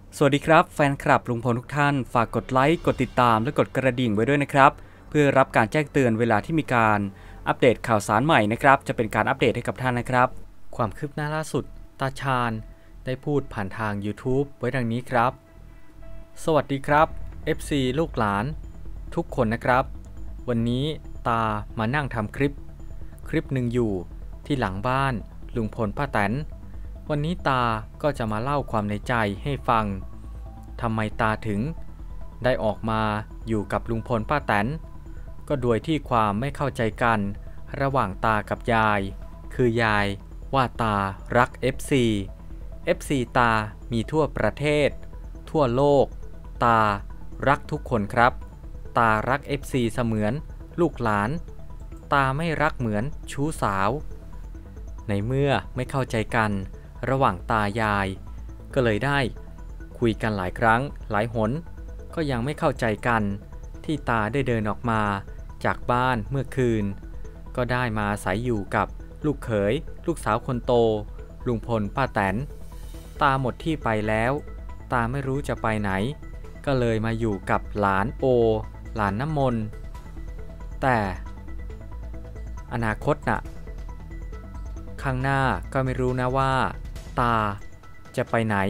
สวัสดีครับแฟนคลับลุงพลทุกท่านฝากกดไลค์กดติดตามและกดกระดิ่งไว้ด้วยนะครับเพื่อรับการแจ้งเตือนเวลาที่มีการอัปเดตข่าวสารใหม่นะครับจะเป็นการอัปเดตให้กับท่านนะครับความคืบหน้าล่าสุดตาชาญได้พูดผ่านทาง YouTube ไว้ดังนี้ครับสวัสดีครับ FC ลูกหลานทุกคนนะครับวันนี้ตามานั่งทำคลิปหนึ่งอยู่ที่หลังบ้านลุงพลป้าแตนวันนี้ตาก็จะมาเล่าความในใจให้ฟังทำไมตาถึงได้ออกมาอยู่กับลุงพลป้าแตนก็โดยที่ความไม่เข้าใจกันระหว่างตากับยายคือยายว่าตารัก FC ตามีทั่วประเทศทั่วโลกตารักทุกคนครับตารัก FC เสมือนลูกหลานตาไม่รักเหมือนชู้สาวในเมื่อไม่เข้าใจกันระหว่างตายายก็เลยได้คุยกันหลายครั้งหลายหนก็ยังไม่เข้าใจกันที่ตาได้เดินออกมาจากบ้านเมื่อคืนก็ได้มาอาศัยอยู่กับลูกเขยลูกสาวคนโตลุงพลป้าแตนตาหมดที่ไปแล้วตาไม่รู้จะไปไหนก็เลยมาอยู่กับหลานโอหลานน้ำมนต์แต่อนาคตน่ะข้างหน้าก็ไม่รู้นะว่าตาจะไปไหน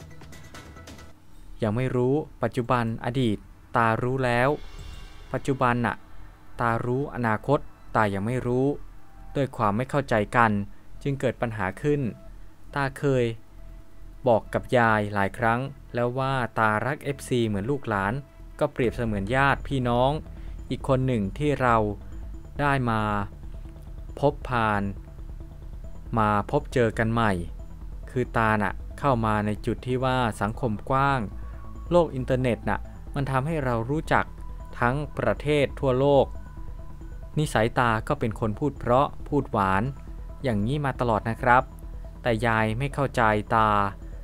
ยังไม่รู้ปัจจุบันอดีตตารู้แล้วปัจจุบันน่ะตารู้อนาคตตายังไม่รู้ด้วยความไม่เข้าใจกันจึงเกิดปัญหาขึ้นตาเคยบอกกับยายหลายครั้งแล้วว่าตารัก FC เหมือนลูกหลานก็เปรียบเสมือนญาติพี่น้องอีกคนหนึ่งที่เราได้มาพบผ่านมาพบเจอกันใหม่คือตาน่ะเข้ามาในจุดที่ว่าสังคมกว้างโลกอินเทอร์เน็ตน่ะมันทำให้เรารู้จักทั้งประเทศทั่วโลกนิสัยตาก็เป็นคนพูดเพราะพูดหวานอย่างนี้มาตลอดนะครับแต่ยายไม่เข้าใจตา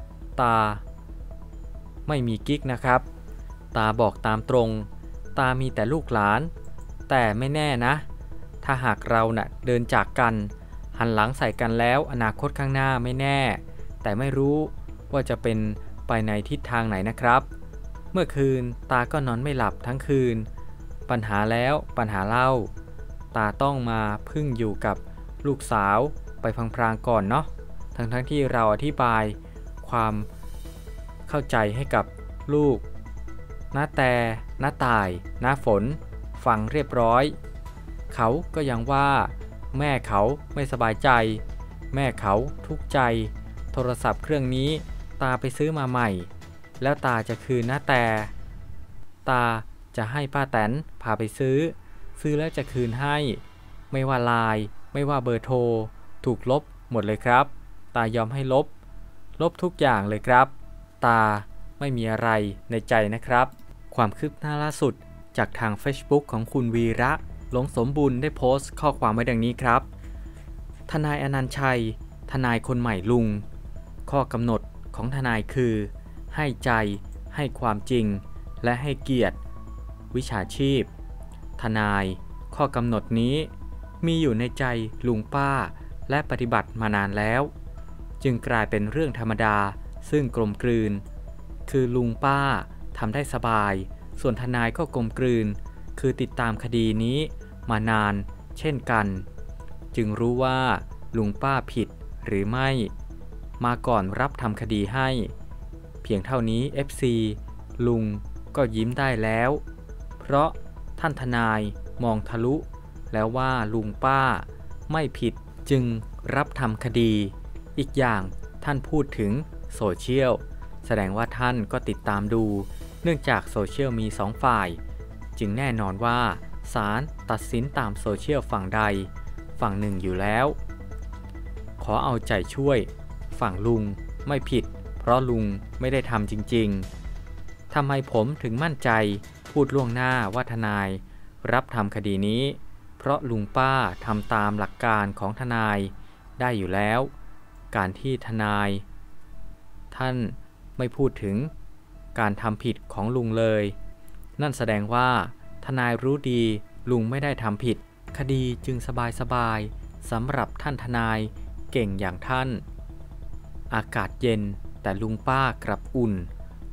ไม่มีกิ๊กนะครับตาบอกตามตรงตามีแต่ลูกหลานแต่ไม่แน่นะถ้าหากเราน่ะเดินจากกันหันหลังใส่กันแล้วอนาคตข้างหน้าไม่แน่แต่ไม่รู้ว่าจะเป็นไปในทิศทางไหนนะครับเมื่อคืนตาก็นอนไม่หลับทั้งคืนปัญหาแล้วปัญหาเล่าตาต้องมาพึ่งอยู่กับลูกสาวไปพลางๆก่อนเนาะทั้งที่เราอธิบายความเข้าใจให้กับลูกน้าแต่น้าต่ายน้าฝนฟังเรียบร้อยเขาก็ยังว่าแม่เขาไม่สบายใจแม่เขาทุกข์ใจโทรศัพท์เครื่องนี้ตาไปซื้อมาใหม่แล้วตาจะคืนน้าแต่ตาจะให้ป้าแตนพาไปซื้อแล้วจะคืนให้ไม่ว่าไลน์ไม่ว่าเบอร์โทรถูกลบหมดเลยครับตายอมให้ลบทุกอย่างเลยครับตาไม่มีอะไรในใจนะครับความคืบหน้าล่าสุดจากทาง Facebook ของคุณวีระหลงสมบูรณ์ได้โพสต์ข้อความไว้ดังนี้ครับทนายอนันต์ชัยทนายคนใหม่ลุงข้อกำหนดของทนายคือให้ใจให้ความจริงและให้เกียรติวิชาชีพทนายข้อกำหนดนี้มีอยู่ในใจลุงป้าและปฏิบัติมานานแล้วจึงกลายเป็นเรื่องธรรมดาซึ่งกลมกลืนคือลุงป้าทำได้สบายส่วนทนายก็กลมกลืนคือติดตามคดีนี้มานานเช่นกันจึงรู้ว่าลุงป้าผิดหรือไม่มาก่อนรับทำคดีให้เพียงเท่านี้ FC ลุงก็ยิ้มได้แล้วเพราะท่านทนายมองทะลุแล้วว่าลุงป้าไม่ผิดจึงรับทำคดีอีกอย่างท่านพูดถึงโซเชียลแสดงว่าท่านก็ติดตามดูเนื่องจากโซเชียลมี2ฝ่ายจึงแน่นอนว่าศาลตัดสินตามโซเชียลฝั่งใดฝั่งหนึ่งอยู่แล้วขอเอาใจช่วยฝั่งลุงไม่ผิดเพราะลุงไม่ได้ทำจริงๆทำไมผมถึงมั่นใจพูดล่วงหน้าว่าทนายรับทำคดีนี้เพราะลุงป้าทำตามหลักการของทนายได้อยู่แล้วการที่ทนายท่านไม่พูดถึงการทำผิดของลุงเลยนั่นแสดงว่าทนายรู้ดีลุงไม่ได้ทำผิดคดีจึงสบายสำหรับท่านทนายเก่งอย่างท่านอากาศเย็นแต่ลุงป้ากลับอุ่น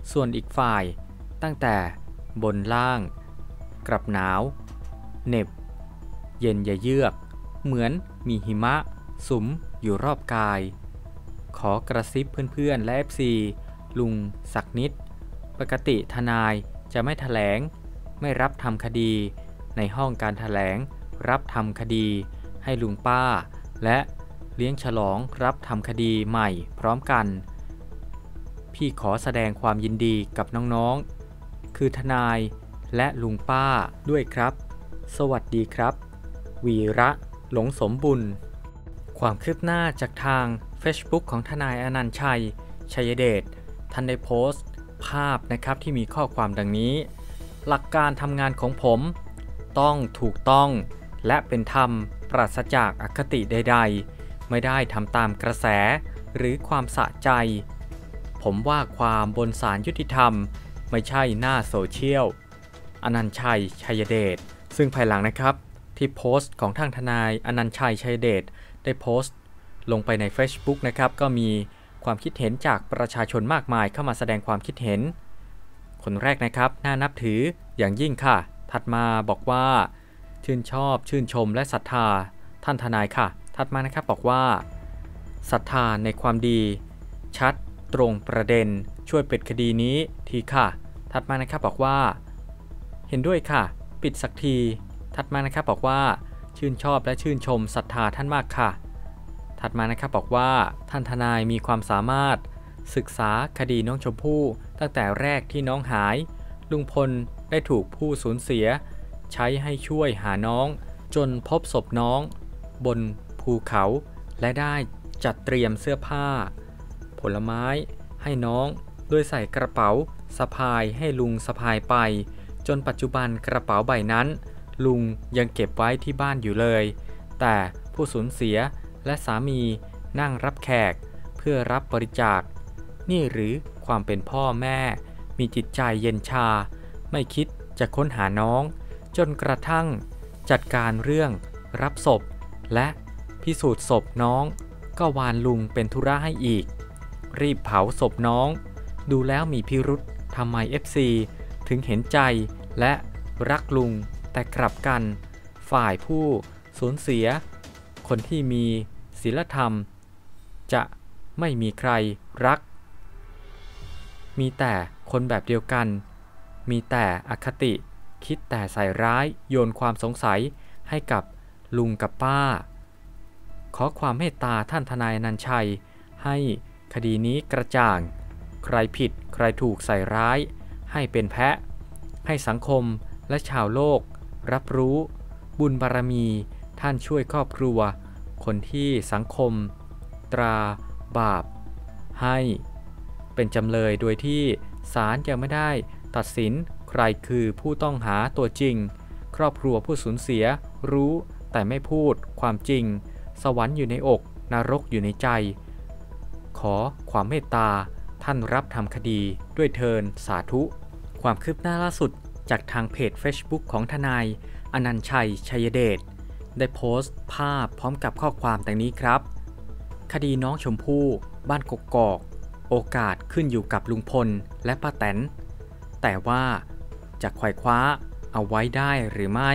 ส่วนอีกฝ่ายตั้งแต่บนล่างกลับหนาวเหน็บเย็นอย่าเยือกเหมือนมีหิมะสุมอยู่รอบกายขอกระซิบเพื่อนๆและ FC ลุงสักนิดปกติทนายจะไม่แถลงไม่รับทำคดีในห้องการแถลงรับทำคดีให้ลุงป้าและเลี้ยงฉลองรับทำคดีใหม่พร้อมกันพี่ขอแสดงความยินดีกับน้องๆคือทนายและลุงป้าด้วยครับสวัสดีครับวีระหลงสมบุญความคืบหน้าจากทาง Facebook ของทนายอนันต์ชัยชัยเดชท่านได้โพสต์ภาพนะครับที่มีข้อความดังนี้หลักการทำงานของผมต้องถูกต้องและเป็นธรรมปราศจากอคติใดๆไม่ได้ทำตามกระแสหรือความสะใจผมว่าความบนศาลยุติธรรมไม่ใช่หน้าโซเชียลอนันต์ชัยชัยเดชซึ่งภายหลังนะครับที่โพสต์ของทางทนายอนันต์ชัยชัยเดชได้โพสต์ลงไปใน Facebook นะครับก็มีความคิดเห็นจากประชาชนมากมายเข้ามาแสดงความคิดเห็นคนแรกนะครับน่านับถืออย่างยิ่งค่ะถัดมาบอกว่าชื่นชอบชื่นชมและศรัทธาท่านทนายค่ะถัดมานะครับบอกว่าศรัทธาในความดีชัดตรงประเด็นช่วยปิดคดีนี้ทีค่ะถัดมานะครับบอกว่าเห็นด้วยค่ะปิดสักทีถัดมานะครับบอกว่าชื่นชอบและชื่นชมศรัทธาท่านมากค่ะถัดมานะครับบอกว่าท่านทนายมีความสามารถศึกษาคดีน้องชมพู่ตั้งแต่แรกที่น้องหายลุงพลได้ถูกผู้สูญเสียใช้ให้ช่วยหาน้องจนพบศพน้องบนภูเขาและได้จัดเตรียมเสื้อผ้าผลไม้ให้น้องโดยใส่กระเป๋าสะพายให้ลุงสะพายไปจนปัจจุบันกระเป๋าใบนั้นลุงยังเก็บไว้ที่บ้านอยู่เลยแต่ผู้สูญเสียและสามีนั่งรับแขกเพื่อรับบริจาคนี่หรือความเป็นพ่อแม่มีจิตใจเย็นชาไม่คิดจะค้นหาน้องจนกระทั่งจัดการเรื่องรับศพและพิสูจน์ศพน้องก็วานลุงเป็นธุระให้อีกรีบเผาศพน้องดูแล้วมีพิรุธทำไม FC ถึงเห็นใจและรักลุงแต่กลับกันฝ่ายผู้สูญเสียคนที่มีศีลธรรมจะไม่มีใครรักมีแต่คนแบบเดียวกันมีแต่อคติคิดแต่ใส่ร้ายโยนความสงสัยให้กับลุงกับป้าขอความเมตตาท่านทนายอนันต์ชัยให้คดีนี้กระจ่างใครผิดใครถูกใส่ร้ายให้เป็นแพะให้สังคมและชาวโลกรับรู้บุญบารมีท่านช่วยครอบครัวคนที่สังคมตราบาปให้เป็นจำเลยโดยที่ศาลยังไม่ได้ตัดสินใครคือผู้ต้องหาตัวจริงครอบครัวผู้สูญเสียรู้แต่ไม่พูดความจริงสวรรค์อยู่ในอกนรกอยู่ในใจขอความเมตตาท่านรับทำคดีด้วยเทินสาธุความคืบหน้าล่าสุดจากทางเพจ Facebook ของทนายอนันต์ชัยชัยเดชได้โพสต์ภาพพร้อมกับข้อความดังนี้ครับคดีน้องชมพู่บ้านกกอกโอกาสขึ้นอยู่กับลุงพลและป้าแตนแต่ว่าจะไขว่คว้าเอาไว้ได้หรือไม่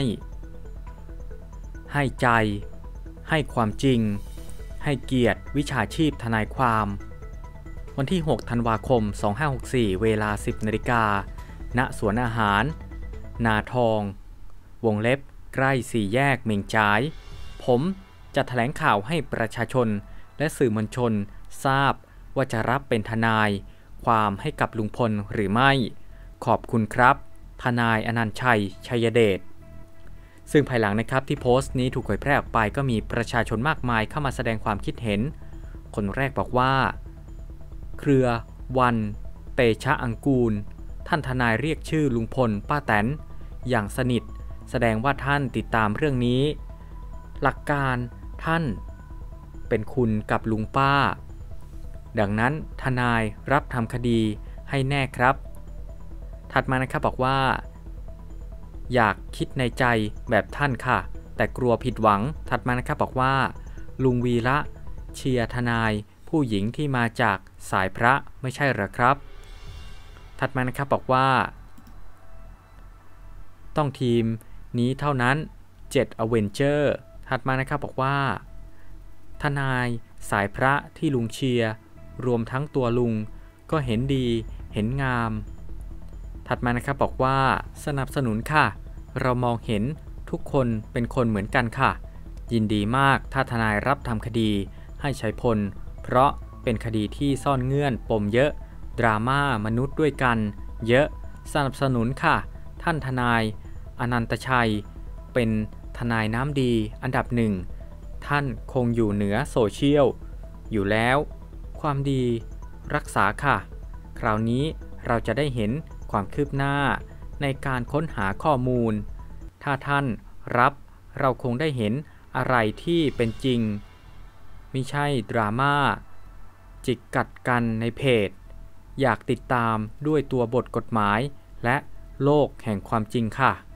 ให้ใจให้ความจริงให้เกียรติวิชาชีพทนายความวันที่6ธันวาคม2564เวลา 10 นาฬิกาณสวนอาหารนาทองวงเล็บใกล้สี่แยกเมงจ้ายผมจะแถลงข่าวให้ประชาชนและสื่อมวลชนทราบว่าจะรับเป็นทนายความให้กับลุงพลหรือไม่ขอบคุณครับทนายอนันต์ชัยชัยเดชซึ่งภายหลังนะครับที่โพสต์นี้ถูกเผยแพร่ออกไปก็มีประชาชนมากมายเข้ามาแสดงความคิดเห็นคนแรกบอกว่าเครือวันเตชะอังกูลท่านทนายเรียกชื่อลุงพลป้าแตนอย่างสนิทแสดงว่าท่านติดตามเรื่องนี้หลักการท่านเป็นคุณกับลุงป้าดังนั้นทนายรับทำคดีให้แน่ครับถัดมานะครับบอกว่าอยากคิดในใจแบบท่านค่ะแต่กลัวผิดหวังถัดมานะครับบอกว่าลุงวีระเชียร์ทนายผู้หญิงที่มาจากสายพระไม่ใช่หรอครับถัดมานะครับบอกว่าต้องทีมนี้เท่านั้น7 Avenger ถัดมานะครับบอกว่าทนายสายพระที่ลุงเชียร์รวมทั้งตัวลุงก็เห็นดีเห็นงามถัดมานะครับบอกว่าสนับสนุนค่ะเรามองเห็นทุกคนเป็นคนเหมือนกันค่ะยินดีมากถ้าทนายรับทำคดีให้ชัยพลเพราะเป็นคดีที่ซ่อนเงื่อนปมเยอะดราม่ามนุษย์ด้วยกันเยอะสนับสนุนค่ะท่านทนายอนันตชัยเป็นทนายน้ำดีอันดับหนึ่งท่านคงอยู่เหนือโซเชียลอยู่แล้วความดีรักษาค่ะคราวนี้เราจะได้เห็นความคืบหน้าในการค้นหาข้อมูลถ้าท่านรับเราคงได้เห็นอะไรที่เป็นจริงมิใช่ดราม่าจิกกัดกันในเพจอยากติดตามด้วยตัวบทกฎหมายและโลกแห่งความจริงค่ะ